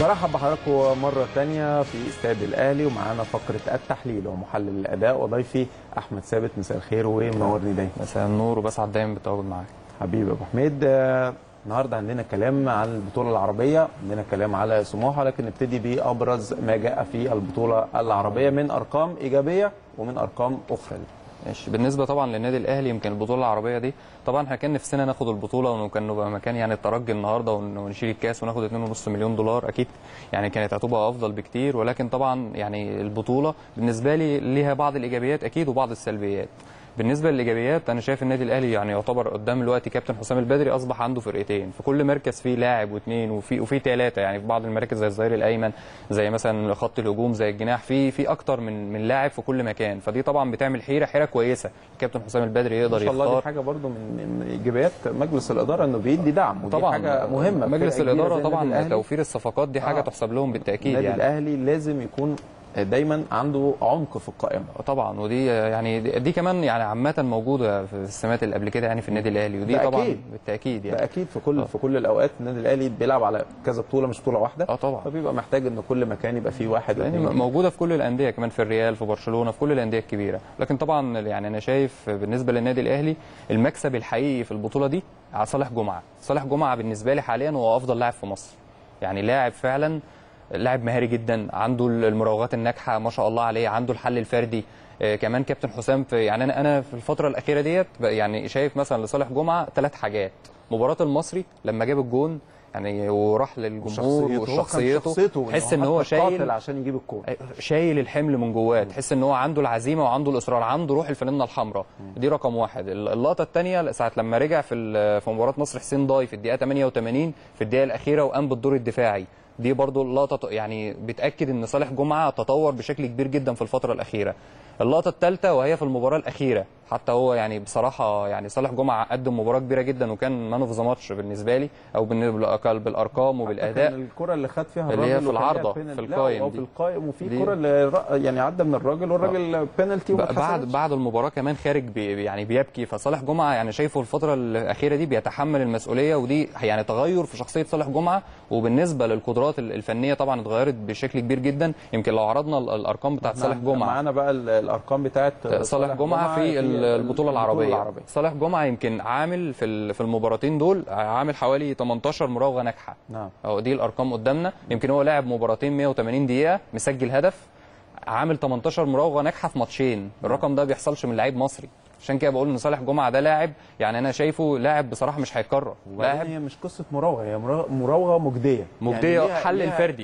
برحب بحضراتكم مرة تانية في استاد الأهلي، ومعانا فقرة التحليل ومحلل الأداء وضيفي أحمد ثابت. مساء الخير ومنورني دايما. مساء النور، وبسعد دايما بالتواجد معاك حبيبي أبو حميد. النهارده عندنا كلام عن البطولة العربية، عندنا كلام على سموحة، لكن نبتدي بأبرز ما جاء في البطولة العربية من أرقام إيجابية ومن أرقام أخرى. ماشي. بالنسبه طبعا للنادي الاهلي، يمكن البطوله العربيه دي طبعا احنا كان نفسنا ناخد البطوله، وكان نبقى مكان يعني الترجي النهارده ونشيل الكاس وناخد 2.5 مليون دولار. اكيد يعني كانت هتبقى افضل بكتير، ولكن طبعا يعني البطوله بالنسبه لي ليها بعض الايجابيات اكيد وبعض السلبيات. بالنسبه للايجابيات انا شايف النادي الاهلي يعني يعتبر قدام دلوقتي كابتن حسام البدري اصبح عنده فرقتين، في كل مركز فيه لاعب واثنين وفي ثلاثه، يعني في بعض المراكز زي الظهير الايمن، زي مثلا خط الهجوم، زي الجناح، في اكتر من لاعب في كل مكان. فدي طبعا بتعمل حيره كويسه الكابتن حسام البدري يقدر يختار. ان شاء الله دي حاجه برضو من ايجابيات مجلس الاداره، انه بيدي دعم، ودي طبعا حاجه مهمه. مجلس الاداره طبعا توفير الصفقات دي حاجه تحسب لهم بالتاكيد. النادي يعني الاهلي لازم يكون دايما عنده عمق في القائمه طبعا، ودي يعني دي كمان يعني عامه موجوده في السمات اللي قبل كده يعني في النادي الاهلي، ودي طبعا أكيد. بالتاكيد يعني ده اكيد في كل الاوقات النادي الاهلي بيلعب على كذا بطوله، مش بطوله واحده. طبعا، فبيبقى محتاج ان كل مكان يبقى فيه واحد يعني موجوده في كل الانديه، كمان في الريال، في برشلونه، في كل الانديه الكبيره. لكن طبعا يعني انا شايف بالنسبه للنادي الاهلي المكسب الحقيقي في البطوله دي على صالح جمعه. صالح جمعه بالنسبه لي حاليا هو افضل لاعب في مصر، يعني لاعب فعلا لاعب مهاري جدا، عنده المراوغات الناجحه ما شاء الله عليه، عنده الحل الفردي. كمان كابتن حسام في يعني انا في الفتره الاخيره ديت يعني شايف مثلا لصالح جمعه 3 حاجات. مباراه المصري لما جاب الجون يعني وراح للجمهور وشخصيته، تحس ان هو شايل عشان يجيب الكوره، شايل الحمل من جواه، تحس ان هو عنده العزيمه وعنده الاصرار، عنده روح الفانله الحمراء. دي رقم واحد. اللقطه الثانيه ساعه لما رجع في مباراه مصر حسين ضاي في الدقيقه 88 في الدقيقه الاخيره وقام بالدور الدفاعي. دي برضو اللقطه يعني بتاكد ان صالح جمعه تطور بشكل كبير جدا في الفتره الاخيره. اللقطه الثالثه وهي في المباراه الاخيره، حتى هو يعني بصراحه يعني صالح جمعه قدم مباراه كبيره جدا، وكان مان اوف ذا ماتش بالنسبه لي، او بالارقام وبالاداء. الكره اللي خد فيها اللي هي في العارضه في القايم في القايم، وفي كره اللي يعني عدى من الراجل والراجل بينالتي بعد المباراه كمان خارج يعني بيبكي. فصالح جمعه يعني شايفه الفتره الاخيره دي بيتحمل المسؤوليه، ودي يعني تغير في شخصيه صالح جمعه. وبالنسبه للقدرات الفنيه طبعا اتغيرت بشكل كبير جدا. يمكن لو عرضنا الارقام بتاعت صالح جمعه، معانا بقى الارقام بتاعت صالح جمعه في البطوله العربيه. صالح جمعه يمكن عامل في المباراتين دول عامل حوالي 18 مراوغه ناجحه. نعم، دي الارقام قدامنا. يمكن هو لاعب مباراتين 180 دقيقه، مسجل هدف، عامل 18 مراوغه ناجحه في ماتشين. الرقم ده بيحصلش من لعيب مصري. عشان كده بقول ان صالح جمعه ده لاعب يعني انا شايفه لاعب بصراحه مش هيتكرر. لاعب هي مش قصه مراوغه، هي مراوغه مجديه يعني حل الفردي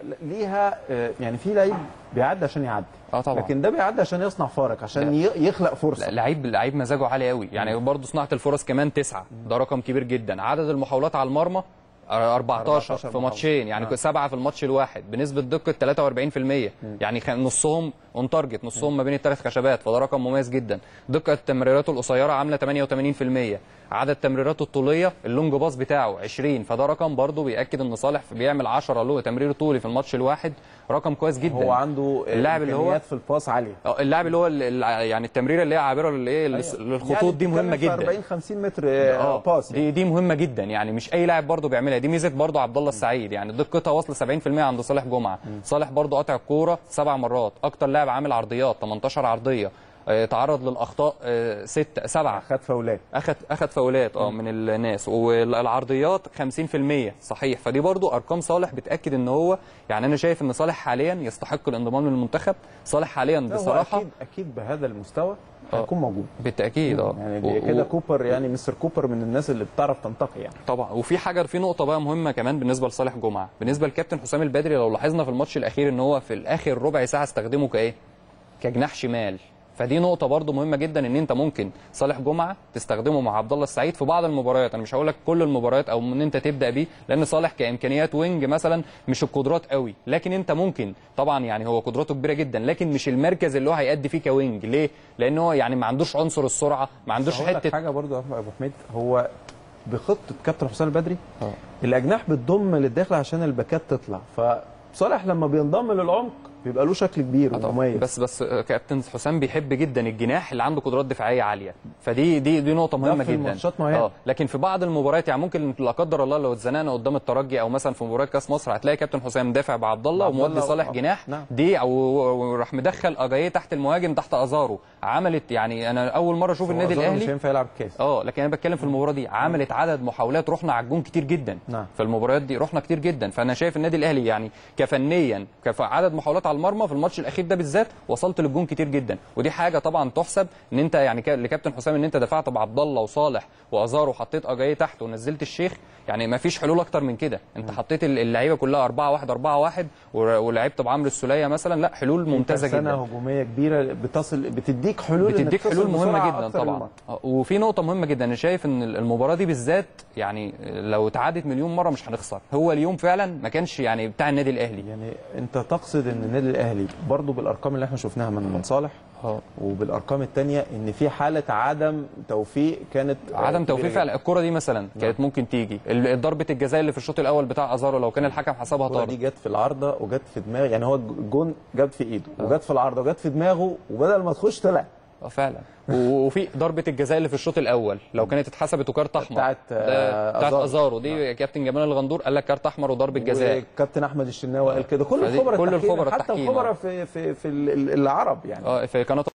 ليها يعني في لعيب بيعدي عشان يعدي، طبعا. لكن ده بيعدي عشان يصنع فارق، عشان يخلق فرصه. لعيب مزاجه عالي قوي يعني. برضه صناعه الفرص كمان 9، ده رقم كبير جدا. عدد المحاولات على المرمى 14 في ماتشين، يعني 7 في الماتش الواحد، بنسبه دقه 43%. يعني نصهم اون تارجت، نصهم ما بين الثلاث خشبات، فده رقم مميز جدا. دقه تمريراته القصيره عامله 88%. عدد تمريراته الطوليه اللونج باص بتاعه 20، فده رقم برضه بياكد ان صالح بيعمل 10 له تمرير طولي في الماتش الواحد، رقم كويس جدا. هو عنده اللاعب اللي هو في الباص عاليه، اللاعب اللي هو يعني التمريره اللي هي عابره للخطوط، يعني دي مهمه جدا. 40 50 متر باص، دي مهمه جدا، يعني مش اي لاعب برضه بيعملها. دي ميزه برضه عبد الله السعيد، يعني دقتها واصله 70% عند صالح جمعه. صالح برضه قاطع الكوره 7 مرات، اكتر لاعب عامل عرضيات 18 عرضيه، تعرض للاخطاء 7 اخذ فاولات من الناس، والعرضيات 50% صحيح. فدي برضو ارقام صالح بتاكد ان هو يعني انا شايف ان صالح حاليا يستحق الانضمام للمنتخب. صالح حاليا بصراحه اكيد بهذا المستوى هيكون موجود بالتاكيد. يعني كده كوبر، يعني مستر كوبر من الناس اللي بتعرف تنتقي يعني طبعا. في نقطه بقى مهمه كمان بالنسبه لصالح جمعه، بالنسبه للكابتن حسام البدري. لو لاحظنا في الماتش الاخير ان هو في الاخر ربع ساعه استخدمه كجناح شمال. فدي نقطة برضو مهمة جدا، ان انت ممكن صالح جمعة تستخدمه مع عبد الله السعيد في بعض المباريات. انا مش هقول لك كل المباريات او ان انت تبدا بيه، لان صالح كامكانيات وينج مثلا مش القدرات قوي، لكن انت ممكن طبعا يعني هو قدراته كبيرة جدا، لكن مش المركز اللي هو هيأدي فيه كوينج. ليه؟ لان هو يعني ما عندوش عنصر السرعة، ما عندوش حتة حاجة برضو يا ابو حميد. هو بخطة كابتن حسام البدري الاجناح بتضم للداخل عشان الباكات تطلع، فصالح لما بينضم للعمق بيبقى له شكل كبير ومميز. بس كابتن حسام بيحب جدا الجناح اللي عنده قدرات دفاعيه عاليه، دي نقطه مهمه في جدا. ماتشات معينه. لكن في بعض المباريات يعني ممكن لا قدر الله لو اتزنقنا قدام الترجي او مثلا في مباراه كاس مصر هتلاقي كابتن حسام دافع بعبد الله ومودي صالح جناح. نعم. دي او راح مدخل اجاييه تحت المهاجم تحت ازارو، عملت يعني انا اول مره اشوف النادي الاهلي مش هينفع يلعب كاس. لكن انا بتكلم في المباراه دي عملت عدد محاولات، رحنا على الجون كتير جدا. نعم. في المباريات دي رحنا كتير جدا، فانا شايف النادي الاهلي يعني كفنيا كعدد محاولات على المرمى في الماتش الاخير ده بالذات وصلت للجون كتير جدا، ودي حاجه طبعا تحسب ان انت يعني لكابتن حسام ان انت دفعت بعبد الله وصالح وازار وحطيت اجاييه تحت ونزلت الشيخ. يعني ما فيش حلول اكتر من كده، انت حطيت اللعيبه كلها 4-1 ولعبت بعمرو السوليه مثلا، لا حلول ممتازه جدا. سنه هجوميه كبيره بتديك حلول مهمه جدا طبعا. وفي نقطه مهمه جدا، انا شايف ان المباراه دي بالذات يعني لو اتعادت مليون مره مش هنخسر. هو اليوم فعلا ما كانش يعني بتاع النادي الاهلي. يعني انت تقصد ان النادي الاهلي برضه بالارقام اللي احنا شفناها من صالح وبالارقام الثانيه ان في حاله عدم توفيق، كانت عدم توفيق فعلا. الكره دي مثلا كانت ممكن تيجي، ضربه الجزاء اللي في الشوط الاول بتاع ازارو لو كان الحكم حسبها طرد، دي جت في العارضه وجت في دماغ، يعني هو الجون جت في ايده وجت في العارضه وجت في دماغه وبدل ما تخش طلع. فعلا. وفي ضربه الجزاء اللي في الشوط الاول لو كانت اتحسبت وكارت احمر بتاعت ازارو دي كابتن جمال الغندور قال لك كارت احمر وضربه جزاء، وكابتن احمد الشناوي قال كده، كل الخبراء التحكيم حتى الخبراء في العرب يعني في قناه